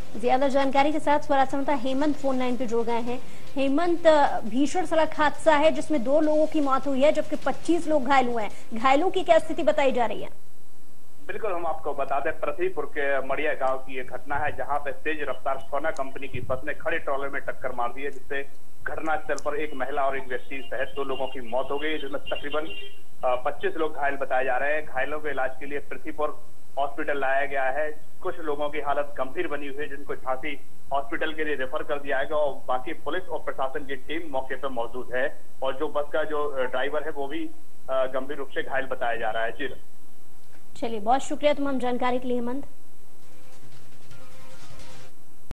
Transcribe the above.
ज्यादा जानकारी के साथ स्वराज समाचार हेमंत फोन लाइन पे जुड़ गए हैं। हेमंत, भीषण सड़क हादसा है जिसमें 2 लोगों की मौत हुई है जबकि 25 लोग घायल हुए हैं। घायलों की क्या स्थिति बताई जा रही है? बिल्कुल, हम आपको बता दें, पृथ्वीपुर के मड़िया गांव की ये घटना है जहां पे तेज रफ्तार सोना कंपनी की बस ने खड़े ट्रॉले में टक्कर मार दी है, जिससे घटनास्थल पर एक महिला और एक व्यक्ति सहित 2 लोगों की मौत हो गई, जिसमें तकरीबन 25 लोग घायल बताए जा रहे हैं। घायलों के इलाज के लिए पृथ्वीपुर हॉस्पिटल लाया गया है। कुछ लोगों की हालत गंभीर बनी हुई है जिनको झांसी हॉस्पिटल के लिए रेफर कर दिया गया और बाकी पुलिस और प्रशासन की टीम मौके पर मौजूद है। और जो बस का जो ड्राइवर है वो भी गंभीर रूप से घायल बताया जा रहा है। जी चलिए, बहुत शुक्रिया तमाम जानकारी के लिए हेमंत।